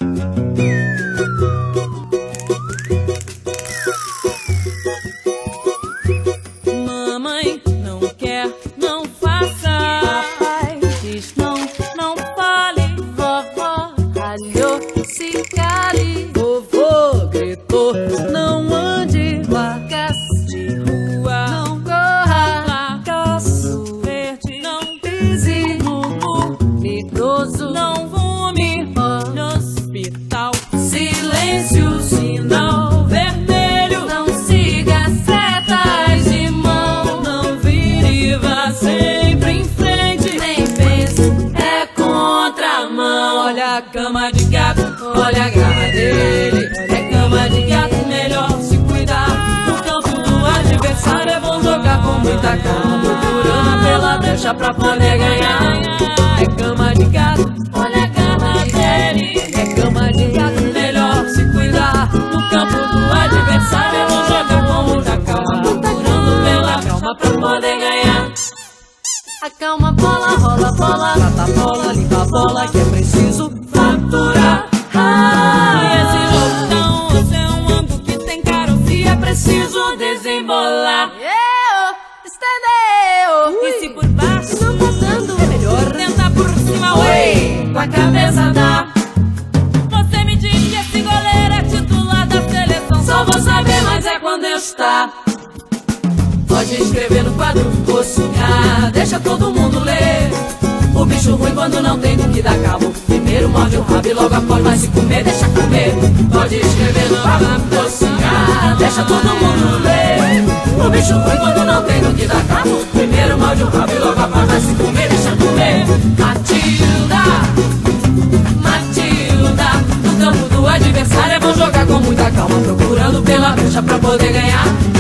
Mamãe não quer, não faça. Papai diz não, não fale. Vovó ralhou, se cale. Vovô gritou, não ande. Placas de rua, não corra. Laço verde, não Pise no leproso, não fume no hospital. silêncio, Sinal vermelho, não siga setas de mão. não vire e vá sempre em frente. Nem pense, é contramão. Olha a cama de gato, olha a garra dele. É cama de gato, melhor se cuidar. No campo do adversário é bom jogar com muita calma, procurando pela brecha pra poder ganhar. É cama de gato, olha a garra dele. É cama de gato, melhor se cuidar. No campo do adversário é bom jogar com muita calma, procurando pela calma pra poder ganhar. Acalma a bola, rola a bola. Trata a bola, limpa a bola, que é preciso faturar. Esse jogo não, você é um ângulo que tem caroço, é preciso desembolar. Estendeu. E se por baixo Não tá dando. é melhor tentar por cima, oi, com a cabeça dá. Você me diz que esse goleiro é titular da seleção, só vou saber, mas é quando eu estar. Pode escrever no quadro, ou sonhar, deixa todo mundo ler. O bicho ruim quando não tem do que dar cabo, primeiro morde o rabo e logo após vai se comer, deixa comer. Pode escrever no quadro, ou sonhar, deixa todo mundo ler. O bicho ruim quando não tem do que dar cabo, primeiro morde o rabo e logo após vai se comer, deixa comer. Matilda, Matilda, no campo do adversário é bom jogar com muita calma, procurando pela brecha pra poder ganhar.